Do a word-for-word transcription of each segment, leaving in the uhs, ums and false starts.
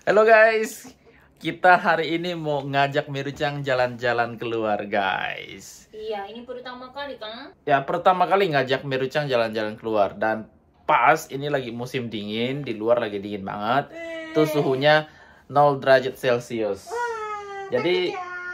Halo guys, kita hari ini mau ngajak Mirucang jalan-jalan keluar guys. Iya, ini pertama kali kan? Ya pertama kali ngajak Mirucang jalan-jalan keluar. Dan pas ini lagi musim dingin, di luar lagi dingin banget. Tuh suhunya nol derajat Celcius. Jadi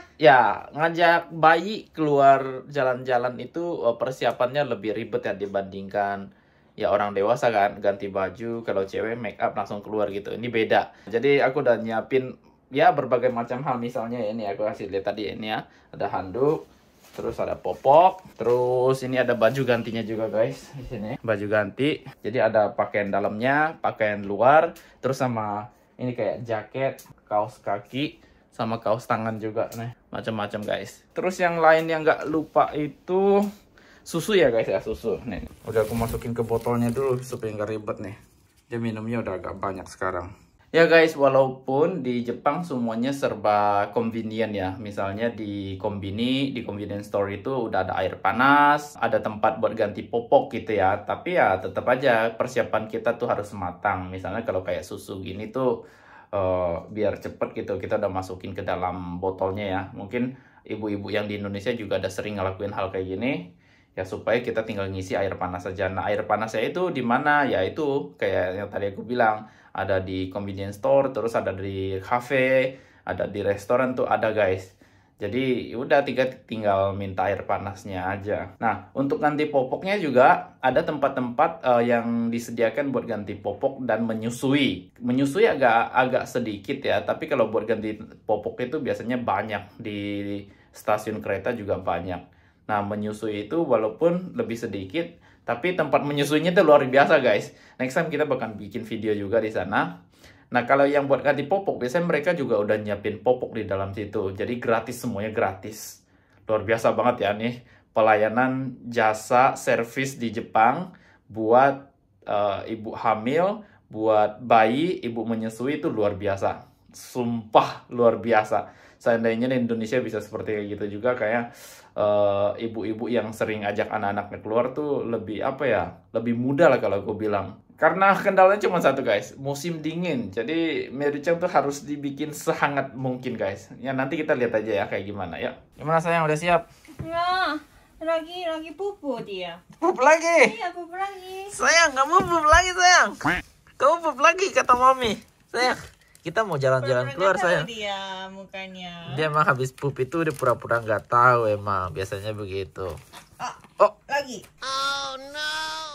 ya ngajak bayi keluar jalan-jalan itu persiapannya lebih ribet ya dibandingkan ya orang dewasa kan, ganti baju, kalau cewek make up langsung keluar gitu. Ini beda. Jadi aku udah nyiapin ya berbagai macam hal, misalnya ini aku kasih lihat tadi ini ya, ada handuk, terus ada popok, terus ini ada baju gantinya juga guys di sini. Baju ganti. Jadi ada pakaian dalamnya, pakaian luar, terus sama ini kayak jaket, kaos kaki, sama kaos tangan juga nih, macam-macam guys. Terus yang lain yang nggak lupa itu susu ya guys ya, susu nih. Udah aku masukin ke botolnya dulu supaya nggak ribet nih. Dia minumnya udah agak banyak sekarang. Ya guys, walaupun di Jepang semuanya serba convenient ya. Misalnya di Konbini, di convenience store itu udah ada air panas, ada tempat buat ganti popok gitu ya. Tapi ya tetap aja persiapan kita tuh harus matang. Misalnya kalau kayak susu gini tuh uh, biar cepet gitu, kita udah masukin ke dalam botolnya ya. Mungkin ibu-ibu yang di Indonesia juga ada sering ngelakuin hal kayak gini. Ya supaya kita tinggal ngisi air panas saja. Nah air panasnya itu di mana? Ya itu kayak yang tadi aku bilang, ada di convenience store, terus ada di cafe, ada di restoran tuh ada guys. Jadi udah tiga tinggal minta air panasnya aja. Nah untuk ganti popoknya juga ada tempat-tempat uh, yang disediakan buat ganti popok dan menyusui. Menyusui agak agak sedikit ya, tapi kalau buat ganti popok itu biasanya banyak, di stasiun kereta juga banyak. Nah, menyusui itu walaupun lebih sedikit, tapi tempat menyusuinya itu luar biasa, guys. Next time kita bakal bikin video juga di sana. Nah, kalau yang buat ganti popok, biasanya mereka juga udah nyiapin popok di dalam situ. Jadi gratis, semuanya gratis. Luar biasa banget ya nih. Pelayanan jasa servis di Jepang buat uh, ibu hamil, buat bayi, ibu menyusui itu luar biasa. Sumpah luar biasa. Seandainya di Indonesia bisa seperti kayak gitu juga, kayak ibu-ibu uh, yang sering ajak anak-anaknya keluar tuh lebih apa ya, lebih mudah lah kalau aku bilang. Karena kendalanya cuma satu guys, musim dingin. Jadi Mirucang tuh harus dibikin sehangat mungkin guys. Ya nanti kita lihat aja ya kayak gimana ya. Gimana sayang, udah siap? Ya, lagi lagi pupu dia. Pup lagi? Iya, pupu lagi. Sayang, kamu pup lagi sayang. Kamu pup lagi kata mami. Sayang, kita mau jalan-jalan keluar sayang. Dia mukanya. Dia emang habis pup itu udah pura-pura nggak tahu, emang biasanya begitu. Oh, Oh, lagi. Oh no.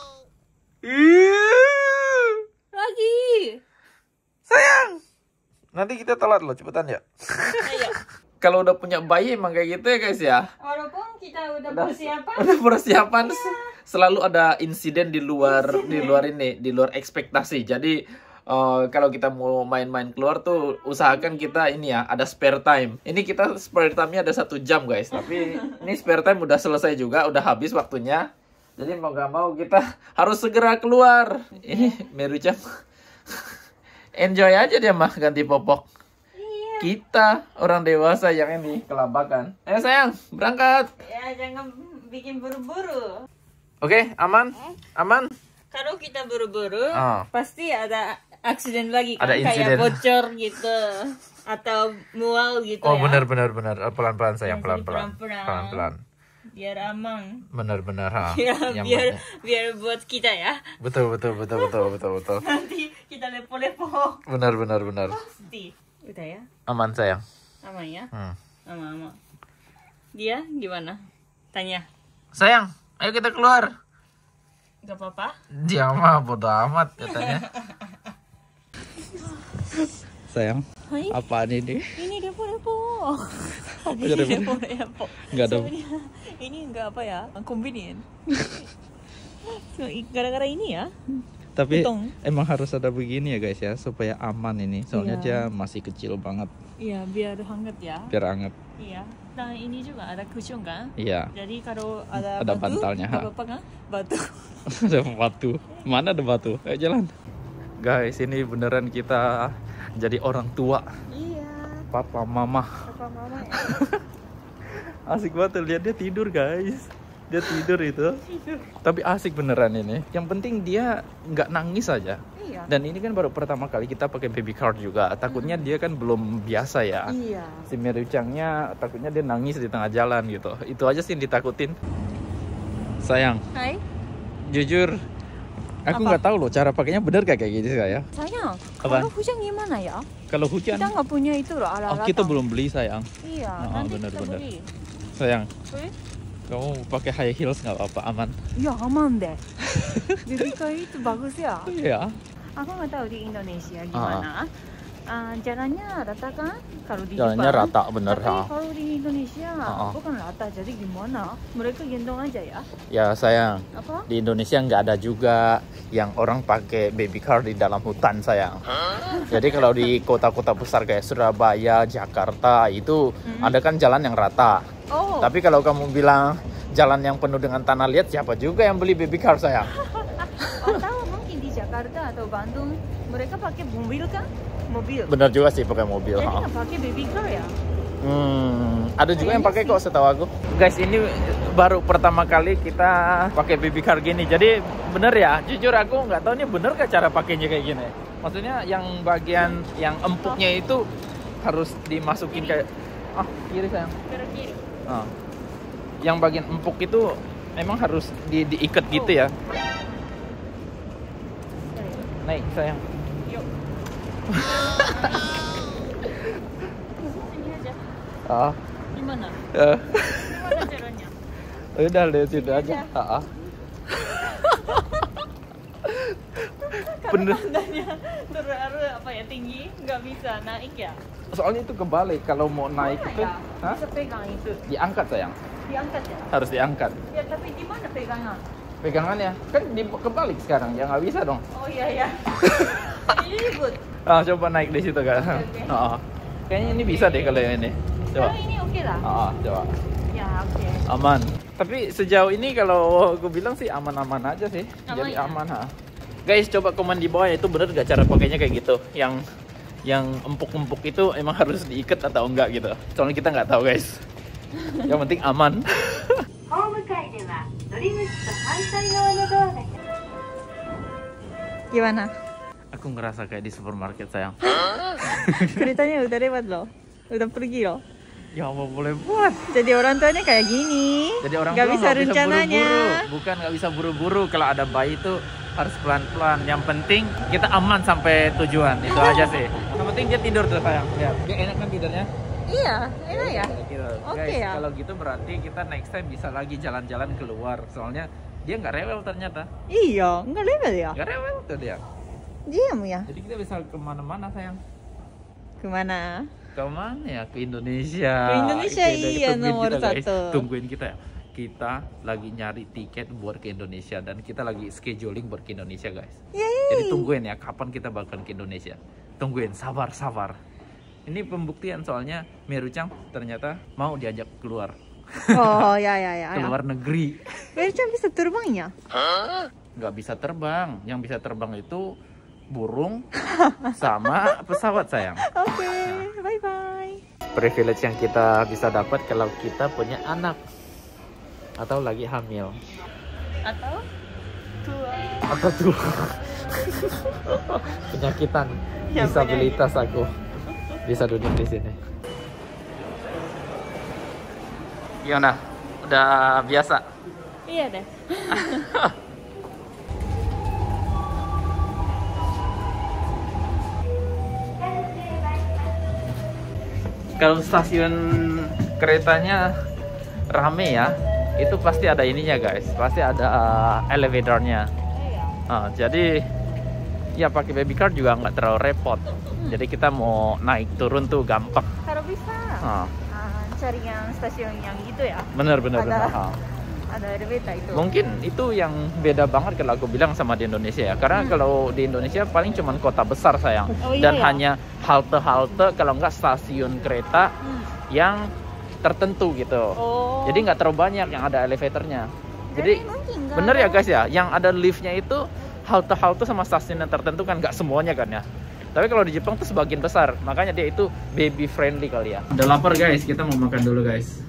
Lagi. Sayang, nanti kita telat loh, cepetan ya. Ayo. Kalau udah punya bayi emang kayak gitu ya guys ya. Walaupun kita udah, Udah- persiapan. Udah persiapan, selalu ada insiden di luar di luar ini, di luar ekspektasi. Jadi eh, kalau kita mau main-main keluar tuh usahakan kita ini ya ada spare time. Ini kita spare time-nya ada satu jam guys. Tapi ini spare time udah selesai juga, udah habis waktunya. Jadi mau gak mau kita harus segera keluar. Ini Mirucang enjoy aja dia mah ganti popok. Kita orang dewasa yang ini kelabakan. Ayo sayang, berangkat. Ya, jangan bikin buru-buru. Oke, aman? Aman? Kalau kita buru-buru, Ah. pasti ada aksiden lagi kan, Ada insiden. kayak bocor gitu atau mual gitu Oh, ya. benar benar benar. Pelan-pelan sayang, Jadi pelan-pelan. pelan-pelan. Pelan-pelan. Biar aman. Benar-benar ha. Ya, Yang biar mana? biar buat kita ya. Betul betul betul betul betul betul. Nanti kita lepo-lepo. Benar benar benar. Pasti. Udah ya? Aman sayang. Aman ya? Hmm. Aman, aman. Dia gimana? Tanya. Sayang, ayo kita keluar. Gak apa-apa? Dia mah bodo amat katanya. Sayang, Hai. apaan ini? Ini lepo-lepo. Apa Ini jadi lepo-lepo. Nggak ada. Soalnya ini enggak apa ya? Convenient. So, gara-gara ini ya? Tapi Potong. emang harus ada begini ya guys ya, supaya aman ini. Soalnya Iya. dia masih kecil banget, Iya, biar hangat ya. biar anget. Iya. Nah, ini juga ada cushion kan? Iya. Jadi kalau ada, Ada batu, bantalnya, nggak ha? apa-apa kan? Batu. Ada batu. Mana ada batu? Ayo jalan. Guys, ini beneran kita jadi orang tua. Iya. Papa, mama. Papa mama ya. Asik banget tuh, lihat dia tidur guys. Dia tidur itu. Tapi asik beneran ini. Yang penting dia nggak nangis aja. Iya. Dan ini kan baru pertama kali kita pakai baby card juga. Takutnya hmm. dia kan belum biasa ya. Iya. Si Merucangnya takutnya dia nangis di tengah jalan gitu. Itu aja sih yang ditakutin. Sayang. Hai. Jujur, aku nggak tahu loh cara pakainya bener gak kayak gitu ya. Sayang, apa? kalau hujan gimana ya? Kalau hujan? Kita nggak punya itu loh alat-alat. Oh, kita belum beli sayang. Iya. Oh, nanti bener, kita bener. beli. Sayang. Beli? Kamu pakai high heels nggak apa-apa, aman? Iya aman deh. Baby car itu bagus ya. Iya. Aku nggak tahu di Indonesia gimana. Uh, jalannya rata kan? Kalau di jalannya Jepang, rata bener. Tapi Ha. kalau di Indonesia Ha. bukan rata, jadi gimana? Mereka gendong aja ya? Ya sayang. Apa? Di Indonesia nggak ada juga yang orang pakai baby car di dalam hutan sayang. Jadi kalau di kota-kota besar kayak Surabaya, Jakarta itu hmm. ada kan jalan yang rata. Oh. Tapi kalau kamu bilang jalan yang penuh dengan tanah liat, siapa juga yang beli baby car sayang? Atau mungkin di Jakarta atau Bandung mereka pakai mobil kan? Mobil. Bener juga sih pakai mobil. Jadi nggak pakai baby car ya? Hmm, ada juga yang pakai kok setahu aku. Guys, ini baru pertama kali kita pakai baby car gini. Jadi bener ya, jujur aku nggak tahu ini bener gak cara pakainya kayak gini. Maksudnya yang bagian yang empuknya itu harus dimasukin kayak ah kiri sayang. Kiri. Ah. Yang bagian empuk itu memang harus di diikat gitu ya. Naik sayang. Yuk. Sini aja. Ah. Gimana? Uh. Gimana caranya? Udah lihat situ aja. Ah. Bener. Tandanya terlalu apa ya tinggi, nggak bisa naik ya? Soalnya itu kebalik kalau mau naik Mana itu, ya? hah? Bisa pegang itu. Diangkat sayang. Diangkat ya? Harus diangkat. Ya tapi gimana pegangan? Pegangannya kan di kebalik sekarang, ya nggak bisa dong. Oh iya ya. Ini ribut. Ah, coba naik di situ kan. Oke, oke. Ah, kayaknya ini bisa deh kalau yang ini. Coba. Kalau ini oke lah. Ah, coba. Ya oke. Aman. Tapi sejauh ini kalau aku bilang sih aman-aman aja sih. Aman Jadi ya? aman ha. Guys, coba komen di bawah ya, itu bener gak cara pakainya kayak gitu. Yang yang empuk-empuk itu emang harus diikat atau enggak gitu. Soalnya kita nggak tahu guys. Yang penting aman. Gimana? Aku ngerasa kayak di supermarket sayang. Keretanya udah lewat loh. Udah pergi loh. Ya Allah, boleh buat. Jadi orang tuanya kayak gini. Jadi orang nggak tua bisa nggak rencananya. buru-buru. Bukan nggak bisa buru-buru. Kalau ada bayi itu harus pelan-pelan. Yang penting kita aman sampai tujuan. Itu aja sih. Yang penting dia tidur tuh sayang. Lihat, dia enak kan tidurnya? Iya, enak ya. Gitu. Oke Guys, ya. kalau gitu berarti kita next time bisa lagi jalan-jalan keluar. Soalnya dia nggak rewel ternyata. Iya, nggak level ya. Nggak rewel tuh dia. Diam ya. Jadi kita bisa kemana-mana sayang. Kemana? Kemana ya? Ke Indonesia. Ke Indonesia, Oke, iya, tungguin nomor kita, guys. satu. Tungguin kita ya. Kita lagi nyari tiket buat ke Indonesia dan kita lagi scheduling buat ke Indonesia guys. Yeay. Jadi tungguin ya kapan kita bakal ke Indonesia. Tungguin, sabar sabar. Ini pembuktian soalnya Merucang ternyata mau diajak keluar. Oh ya ya ya. Keluar negeri. Merucang bisa terbang ya? Nggak bisa terbang. Yang bisa terbang itu burung sama pesawat sayang. Oke, okay, bye bye. Privilege yang kita bisa dapat kalau kita punya anak atau lagi hamil Atau tua. atau tua. Penyakitan, Ya, disabilitas aku bisa duduk di sini. Gimana? Udah biasa? Iya deh. Kalau stasiun keretanya rame ya, itu pasti ada ininya guys, pasti ada elevatornya. Iya. Nah, jadi ya pakai baby car juga nggak terlalu repot. Jadi kita mau naik turun tuh gampang. Kalau bisa Nah, ah, cari yang stasiun yang gitu ya. bener bener Ada. bener. Ah. Ada elevator itu. Mungkin itu yang beda banget kalau aku bilang sama di Indonesia ya. Karena Hmm. kalau di Indonesia paling cuman kota besar sayang. Oh, iya, Dan ya? hanya halte-halte kalau nggak stasiun kereta Hmm. yang tertentu gitu. Oh. Jadi nggak terlalu banyak yang ada elevatornya. Jadi mungkin nggak bener ya ada. guys ya, yang ada liftnya itu halte-halte sama stasiun yang tertentu kan nggak semuanya kan ya. Tapi kalau di Jepang tuh sebagian besar, makanya dia itu baby friendly kali ya. Udah lapar guys, kita mau makan dulu guys.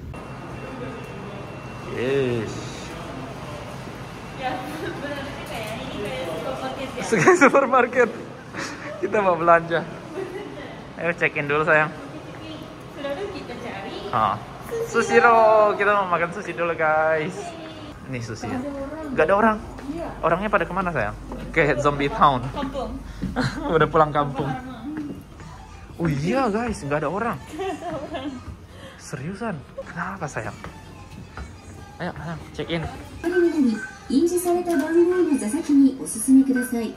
Yes. Ya, sebenarnya kayak ini kayak supermarket ya. Sky Supermarket. Kita mau belanja. Ayo check in dulu sayang. Sudah dulu kita cari. Ah. Sushiro, kita mau makan sushi dulu guys. Nih sushi. Gak ada orang. Orangnya pada kemana sayang? Ke Zombie Town. Kampung. Udah pulang kampung. Oh iya guys, nggak ada orang. Seriusan? Kenapa sayang? Ayo, ayo check in. 印字された番号の座席にお進みください。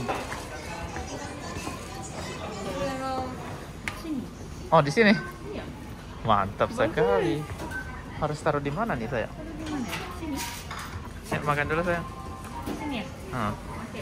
Oh di sini? Iya. Mantap sekali. Harus taruh di mana nih sayang? Mana ya? Sini. Ayo makan dulu sayang. Sini ya? Hmm. Oke.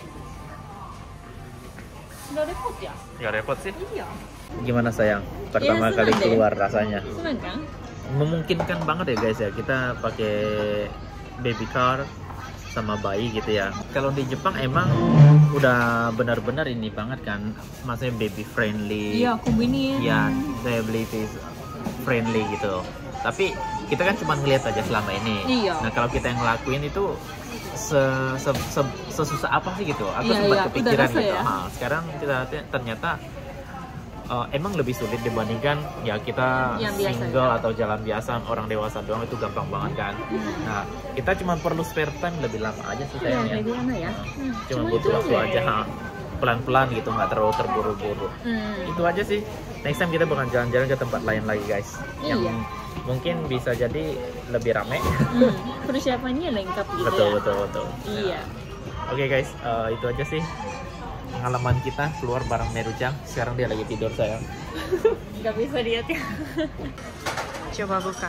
Sudah repot ya? Gak repot sih. Iya. Gimana sayang? Pertama Iya, kali senang deh. keluar rasanya. Senang kan? Memungkinkan banget ya guys ya, kita pakai baby car sama bayi gitu ya. Kalau di Jepang emang udah benar-benar ini banget kan, maksudnya baby friendly. Iya, convenient. Ya, disability friendly gitu. Tapi kita kan cuma ngeliat aja selama ini. Iya. Nah kalau kita yang ngelakuin itu se, se, se, sesusah apa sih gitu? Aku Iya, sempat iya. kepikiran Udah rasa gitu. ya? Nah, sekarang kita ternyata Uh, emang lebih sulit dibandingkan ya kita Yang biasa, single ya. atau jalan biasa orang dewasa doang itu gampang banget kan. Nah kita cuma perlu spare time lebih lama aja sih Iya, sayangnya. lebih lama ya. Nah, Hmm, cuma cuma butuh itu waktu aja. aja, ha. Pelan-pelan gitu, nggak terlalu terburu-buru. Hmm. Itu aja sih. Next time kita bakal jalan-jalan ke tempat lain lagi guys. Yang Iya. mungkin bisa jadi lebih rame. Hmm. Persiapannya lengkap gitu betul, ya. betul betul Iya. Oke guys, uh, itu aja sih pengalaman kita keluar bareng Merucang. Sekarang dia lagi tidur sayang. Gak bisa lihat ya. Coba buka.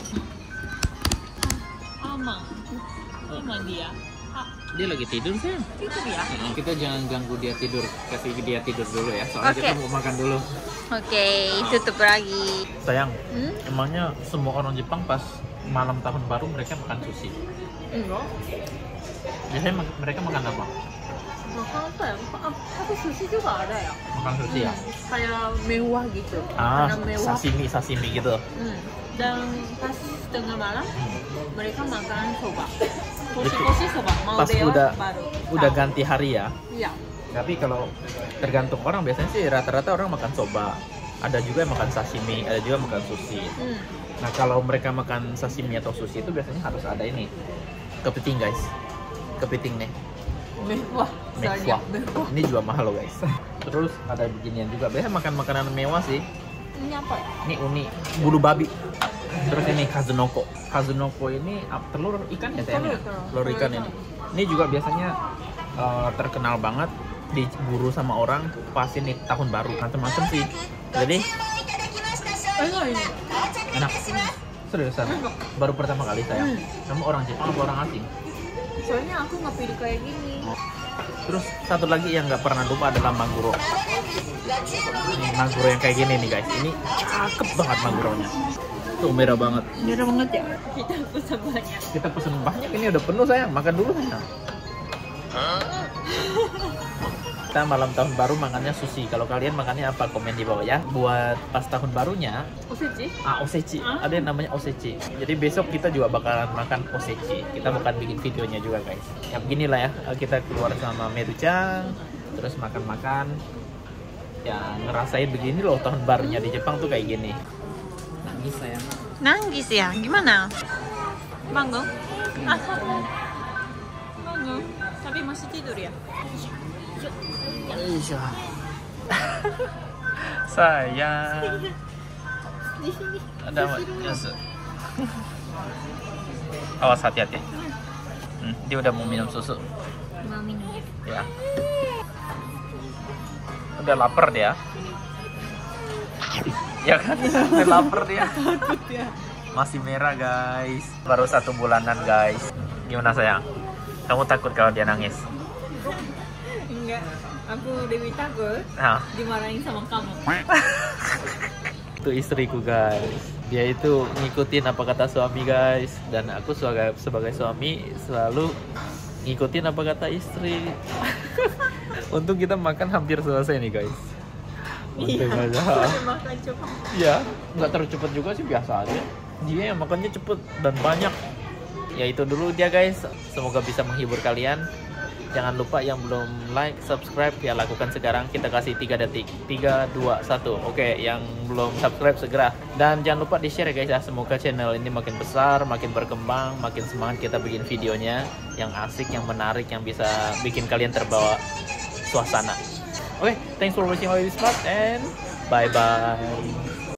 Aman. Aman dia. Ah, Dia lagi tidur sayang. tidur ya. Nah, kita jangan ganggu dia tidur, kasih dia tidur dulu ya. Soalnya Oke. kita mau makan dulu. Oke, tutup lagi. Sayang, Hmm? emangnya semua orang Jepang pas malam tahun baru mereka makan sushi? Enggak. Biasanya ma- mereka makan apa? Makan apa ya? Ah, tapi sushi juga ada ya. Makan sushi ya? Kayak mewah gitu. Ah, Makanan mewah. sashimi sashimi gitu. Hmm. Dan pas tengah malam Hmm. mereka makan soba. Porsi-porsi soba. Mau Pas dewa udah baru. udah tahu. ganti hari ya. Iya. Tapi kalau tergantung orang biasanya sih rata-rata orang makan soba. Ada juga yang makan sashimi, ada juga makan sushi. Hmm. Nah kalau mereka makan sashimi atau sushi itu biasanya harus ada ini kepiting guys, kepiting nih. Mewah. Mewah. Mewah. Ini juga mahal loh guys. Terus ada beginian juga. Biasanya makan makanan mewah sih. Ini apa ya? Ini uni bulu babi. Terus ini kazunoko. Kazunoko ini ap- telur ikan ya sayangnya? Telur, telur. Telur ikan ini. Ini juga biasanya eh, terkenal banget diburu sama orang pas ini tahun baru. Macam-macam sih. Jadi Enak ini. enak. Seriusan. Baru pertama kali sayang. Kamu orang Jepang atau orang asing? Soalnya aku nggak pilih kayak gini. Terus satu lagi yang nggak pernah lupa adalah maguro. Ini maguro yang kayak gini nih guys. Ini cakep banget maguronya. Tuh merah banget. Merah banget ya. Kita pesan banyak. Kita pesen banyak, ini udah penuh sayang. Makan dulu sayang. Kita malam tahun baru makannya sushi. Kalau kalian makannya apa? Komen di bawah ya. Buat pas tahun barunya, Osechi? ah osechi. Ah. Ada yang namanya osechi. Jadi besok kita juga bakalan makan osechi. Kita bakal bikin videonya juga guys. Ya beginilah ya. Kita keluar sama Merucang, terus makan-makan. Ya ngerasain begini loh tahun barunya di Jepang tuh kayak gini. Nangis sayang. Nangis ya? Gimana? Bangun? Ah, bangun. Tapi masih tidur ya? Iya. Sayang. Di sini. Ada apa? Yes. Awas hati-hati. Hmm, dia udah mau minum susu. Mau minum. Ya. Udah lapar dia. Ya kan? Udah lapar dia. Takut ya. Masih merah guys. Baru satu bulanan guys. Gimana sayang? Kamu takut kalau dia nangis? Enggak. Aku lebih takut Nah, dimarahin sama kamu. itu istriku guys. Dia itu ngikutin apa kata suami guys. Dan aku sebagai sebagai suami selalu ngikutin apa kata istri. Untung kita makan hampir selesai nih guys. Untung Iya. aja. Makan cepat. Iya, nggak terlalu cepet juga sih, biasa aja. Dia yang makannya cepet dan banyak. Ya itu dulu dia guys. Semoga bisa menghibur kalian. Jangan lupa yang belum like, subscribe ya lakukan sekarang. Kita kasih tiga detik. tiga, dua, satu. Oke, yang belum subscribe segera. Dan jangan lupa di-share guys ya. Semoga channel ini makin besar, makin berkembang, makin semangat kita bikin videonya yang asik, yang menarik, yang bisa bikin kalian terbawa suasana. Oke, thanks for watching all this part and bye bye.